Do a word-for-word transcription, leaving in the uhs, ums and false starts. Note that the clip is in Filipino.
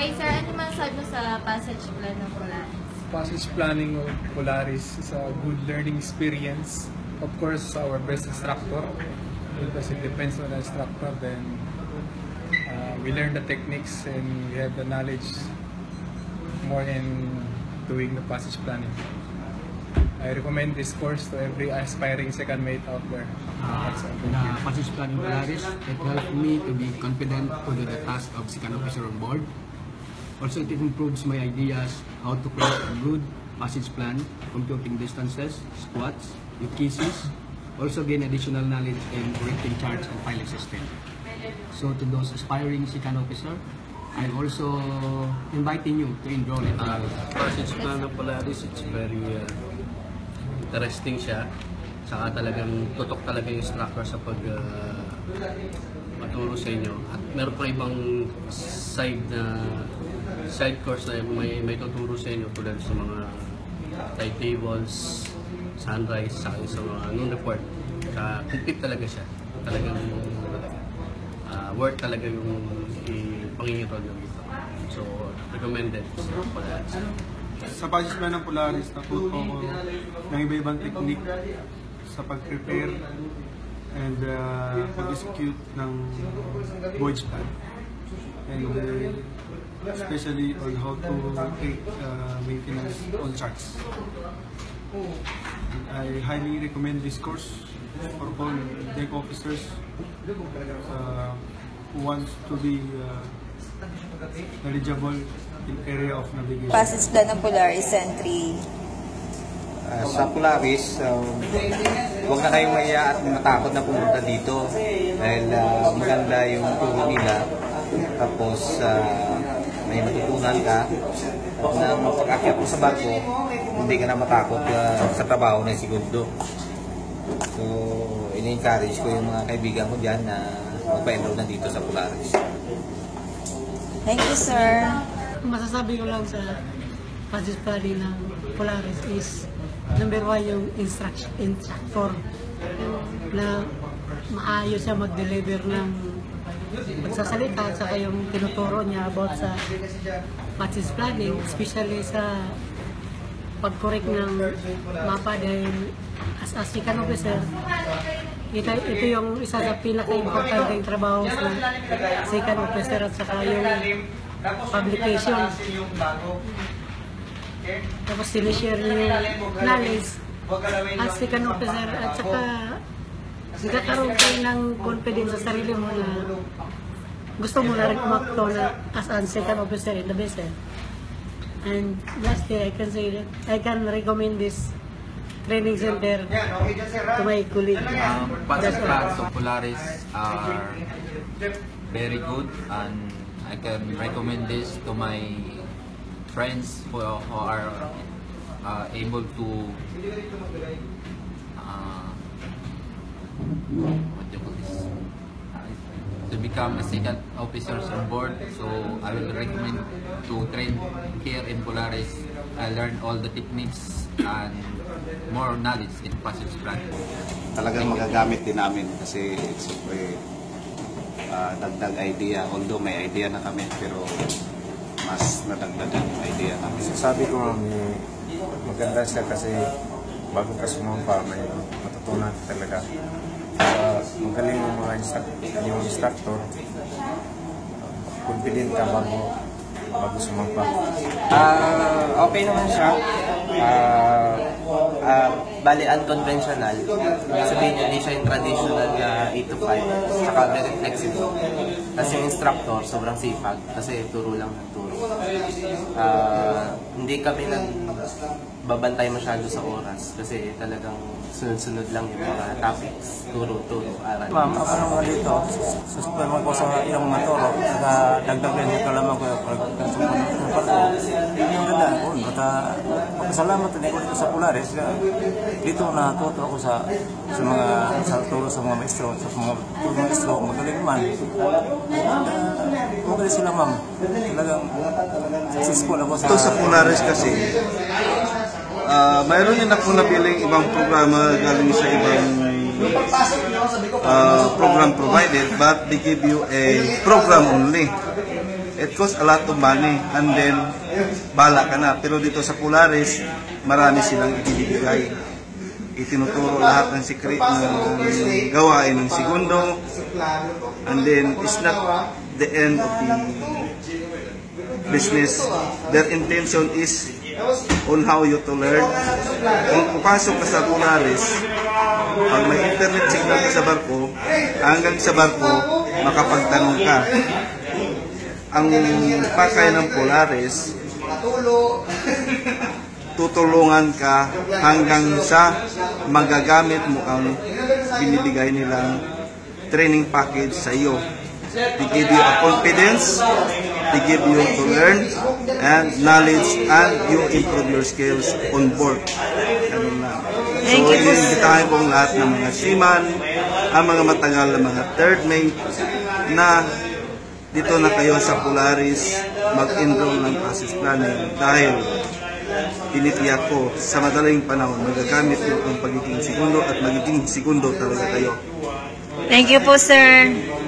Hi sir, ano masasabi mo sa passage plan ng Polaris? Passage planning of Polaris is a good learning experience. Of course, our best instructor, because it depends on the instructor, then uh, we learn the techniques and we have the knowledge more in doing the passage planning. I recommend this course to every aspiring second mate out there. Uh, the passage planning Polaris, it helped me to be confident to do the task of second officer on board. Also, it improves my ideas how to create a good passage plan, computing distances, squats, U K Cs. Also gain additional knowledge in rating charts and filing system. So to those aspiring second officer, I'm also inviting you to enroll in uh, passage plan ng Polaris. It's very uh, interesting siya. Saka talagang tutok talaga yung instructor sa pag uh, maturo sa inyo. At meron pa ibang side na side course na may, may tuturo sa inyo tulad sa mga timetables, sunrise, saka sa mga noon report. Saka complete talaga siya. Talagang uh, worth talaga yung ipangingirol nyo dito. So, recommended sa Polaris. Sa passage plan ng Polaris, natuto ko ng iba-ibang technique sa pag-prepare and uh, pag-execute ng voyage plan. And uh, especially on how to take uh, maintenance on charts. I highly recommend this course for all deck officers uh, who wants to be uh, knowledgeable in area of navigation. Passage plan ng Polaris entry. Uh, sa Polaris, um, huwag na kayong maya at matakot na pumunta dito dahil uh, maganda yung turo nila. Tapos uh, may matutunan ka at na mapag-akyat mo sa barko, hindi ka na matakot uh, sa trabaho ng segundo. So, in-encourage ko yung mga kaibigan ko dyan na magpa-enroll na dito sa Polaris. Thank you, sir. Masasabi ko lang sa passage planning ng Polaris is number one yung instruct instructor na maayos siya mag-deliver ng magsasalita, saka yung tinuturo niya about sa passage planning, especially sa pag-correct ng mapa dahil as a second officer, ito, ito yung isa sa pinaka-importanteng trabaho sa second officer at saka yung publication. Tapos sinishare niyo yung knowledge as second officer at saka nagkakaroon kayo ng confidence sa sarili mo na gusto mo na rin umakto na as a second officer in the vessel. And lastly, I can say that I can recommend this training center to my colleague. Um, passage plans of Polaris are very good and I can recommend this to my friends who are, who are uh, able to uh, what do you call this? To become a second officer on board. So I will recommend to train here in Polaris. I learned all the techniques and more knowledge in passage plan. Talagang magagamit din namin kasi it's a very uh, dagdag idea. Although may idea na kami, pero mas nadagdagan yung idea namin. Sabi ko may maganda siya kasi bago ka sumampa, may matutunan talaga. Uh, magaling yung mga instructor, yung instructor. Confident ka bago bago sumampa. Uh, okay naman siya. Uh, uh, bali unconventional. Sabihin niya, hindi siya yung traditional na eight to five. Saka very flexible. Kasi yung instructor, sobrang sipag. Kasi turo lang ng turo. Uh, hindi kami nang babantay masyado sa oras. Kasi talagang sunod-sunod lang yung mga topics. Turo-turo, aral. Ma'am, ako naman dito. Susunod naman ko sa ilang mga turo. Saka dagdagan yung kalaman ko yung pagkasupan ng pato. Yung ganda ko. Salamat din ako dito sa Polaris. Dito natuto ako sa sa mga sa turo sa mga maestro. Sa mga turo maestro. Magaling naman. Magaling sila, ma'am. Talagang successful ako sa... Ito sa Polaris kasi, Uh, mayroon din ako napiling ibang programa galing sa ibang uh, program provided, but they give you a program only. it costs a lot of money and then bala ka na. Pero dito sa Polaris, marami silang ibibigay. Itinuturo lahat ng secret ng gawain ng segundo, and then it's not the end of the business. Their intention is on how you to learn. Kung papasok ka sa Polaris, pag may internet signal ka sa barko, hanggang sa barko, makapagtanong ka. Ang pakay ng Polaris, tutulungan ka hanggang sa magagamit mo ang binibigay nilang training package sa iyo. They give you a confidence, they give you to learn and knowledge, and you improve your skills on board. Ano na. So, inimbitahin ko ang lahat ng mga seaman, ang mga matagal na mga third mate, na dito na kayo sa Polaris mag-enroll ng process planning dahil tinitiyak ko sa madaling panahon magagamit nyo ang pagiging segundo at magiging segundo talaga kayo. Thank you po, sir.